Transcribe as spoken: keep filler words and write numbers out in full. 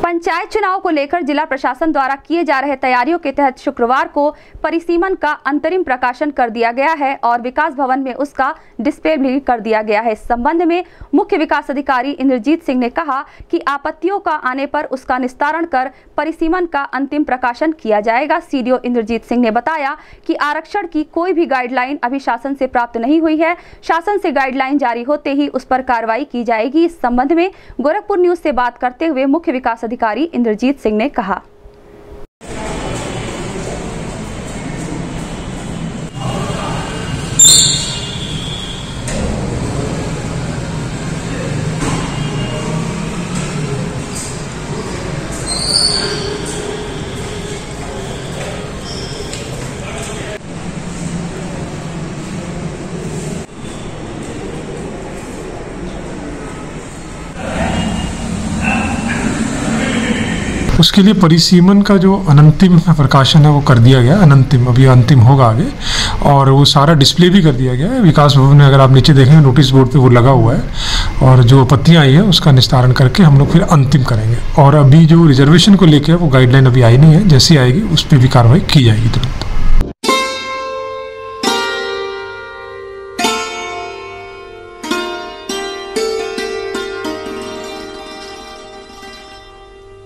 पंचायत चुनाव को लेकर जिला प्रशासन द्वारा किए जा रहे तैयारियों के तहत शुक्रवार को परिसीमन का अंतरिम प्रकाशन कर दिया गया है और विकास भवन में उसका डिस्प्ले भी कर दिया गया है। इस संबंध में मुख्य विकास अधिकारी इंद्रजीत सिंह ने कहा कि आपत्तियों का आने पर उसका निस्तारण कर परिसीमन का अंतिम प्रकाशन किया जाएगा। सीडीओ इंद्रजीत सिंह ने बताया कि आरक्षण की कोई भी गाइडलाइन अभी शासन से प्राप्त नहीं हुई है। शासन से गाइडलाइन जारी होते ही उस पर कार्रवाई की जाएगी। इस संबंध में गोरखपुर न्यूज से बात करते हुए मुख्य विकास अधिकारी इंद्रजीत सिंह ने कहा। उसके लिए परिसीमन का जो अनंतिम प्रकाशन है वो कर दिया गया। अनंतिम अभी अंतिम होगा आगे, और वो सारा डिस्प्ले भी कर दिया गया है। विकास भवन में अगर आप नीचे देखेंगे नोटिस बोर्ड पे वो लगा हुआ है, और जो आपत्तियाँ आई है उसका निस्तारण करके हम लोग फिर अंतिम करेंगे। और अभी जो रिजर्वेशन को लेकर वो गाइडलाइन अभी आई नहीं है, जैसी आएगी उस पर भी कार्रवाई की जाएगी तुरंत।